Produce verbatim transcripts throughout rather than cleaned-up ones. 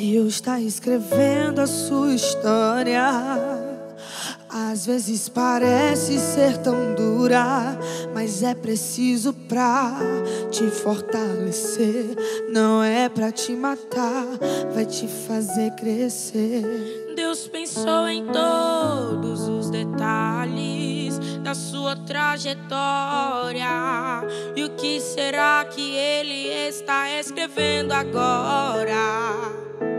Deus está escrevendo a sua história. Às vezes parece ser tão dura, mas é preciso pra te fortalecer. Não é pra te matar, vai te fazer crescer. Deus pensou em todos os detalhes da sua trajetória. E o que será que Ele está escrevendo agora?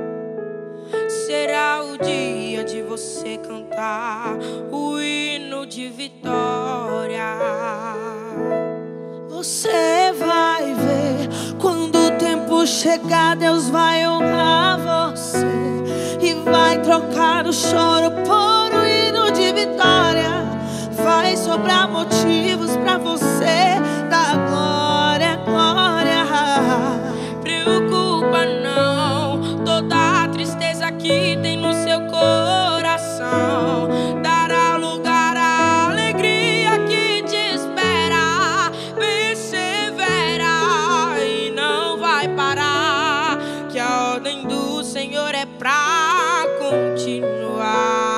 Será o dia de você cantar o hino de vitória. Você vai ver, quando o tempo chegar, Deus vai honrar você e vai trocar o choro por um hino de vitória. Vai sobrar motivos pra você dar glória, glória. Preocupa não, toda a tristeza que tem no seu coração dará lugar à alegria que te espera. Persevera e não vai parar, que a ordem do Senhor é pra continuar.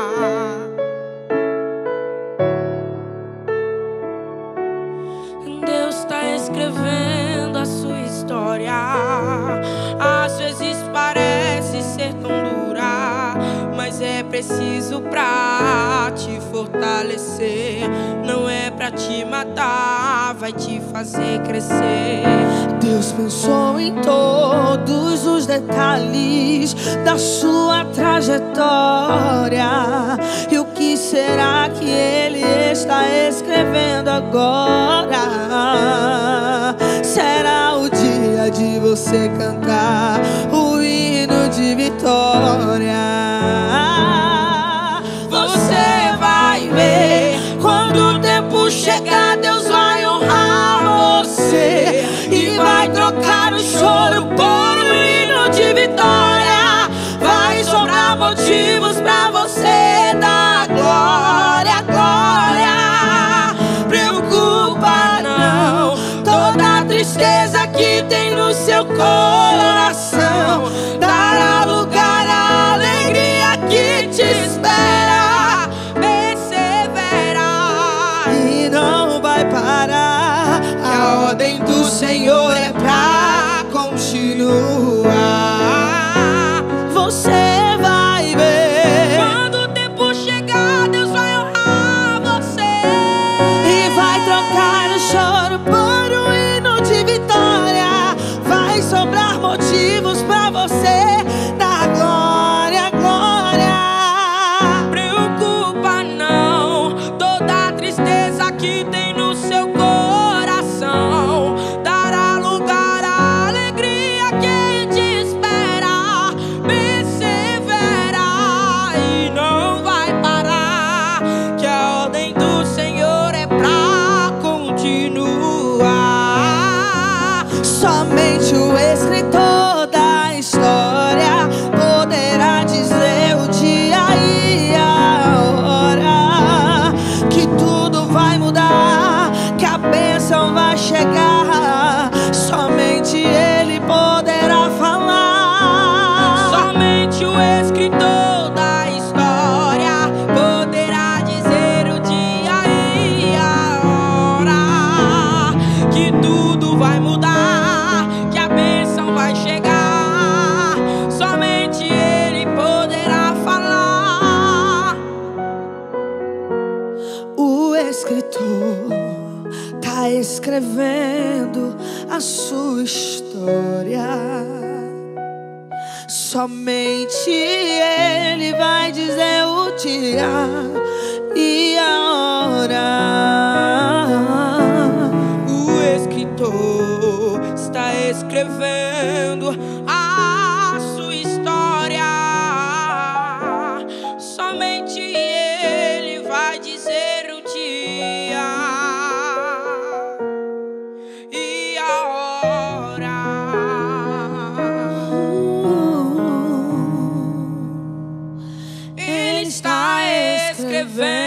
Deus está escrevendo a sua história. Às vezes parece ser tão dura, mas é preciso pra te fortalecer. Não é pra te matar, vai te fazer crescer. Deus pensou em todos os detalhes da sua trajetória. E o que será que Ele está escrevendo agora? Será o dia de você cantar o hino de vitória. Você vai ver, quando o tempo chegar, Deus vai honrar você e vai trocar o choro por um hino de vitória. Vai sobrar motivos pra você dar glória, glória. Preocupa não, toda a tristeza que tem no seu coração dará lugar à alegria que te espera. Persevera e não vai parar, a ordem do Senhor é pra continuar. Você vai ver, quando o tempo chegar, Deus vai honrar você e vai trocar o choro por um hino de vitória. Vai sobrar motivos pra você dar glória, glória. Preocupa não, toda a tristeza que tem no seu coração dará lugar à alegria que te espera. Persevera e não vai parar, que a ordem do Senhor é pra continuar. Somente o escritor da história poderá dizer o dia e a hora que tudo vai mudar, que a bênção vai chegar. Somente Ele poderá falar. Somente o escritor da história poderá dizer o dia e a hora que tudo vai mudar, que a bênção vai chegar. Somente Ele poderá falar. O escritor tá escrevendo a sua história. Somente Ele vai dizer o dia e a hora. O escritor está escrevendo a sua história. Somente Ele vai dizer o dia e a hora. Ele está escrevendo